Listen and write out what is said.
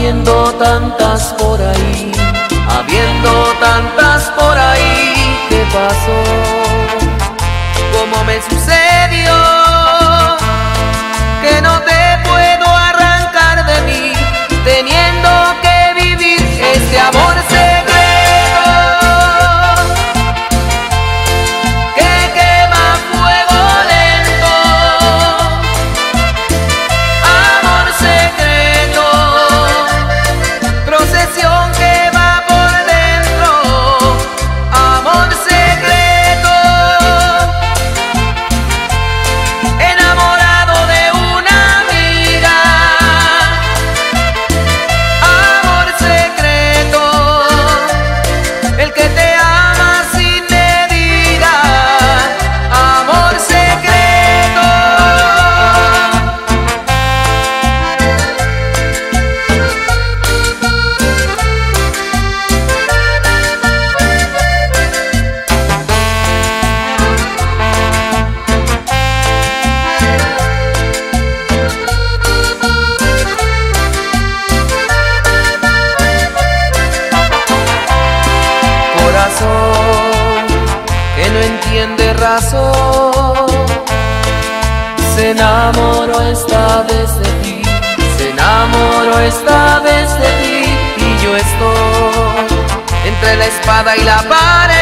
habiendo tantas por ahí, habiendo tantas por ahí. ¿Qué pasó? ¿Cómo me sucedió? Que no te puedo arrancar de mí, teniendo que vivir este amor secreto que quema a fuego lento. Amor secreto, procesión que va por dentro. Amor secreto, enamorado de una amiga. Amor secreto, el que te ama sin medida. Amor secreto. Corazón que no entiende razón, se enamoró esta vez de ti, se enamoró esta vez de ti. Y yo estoy entre la espada y la pared.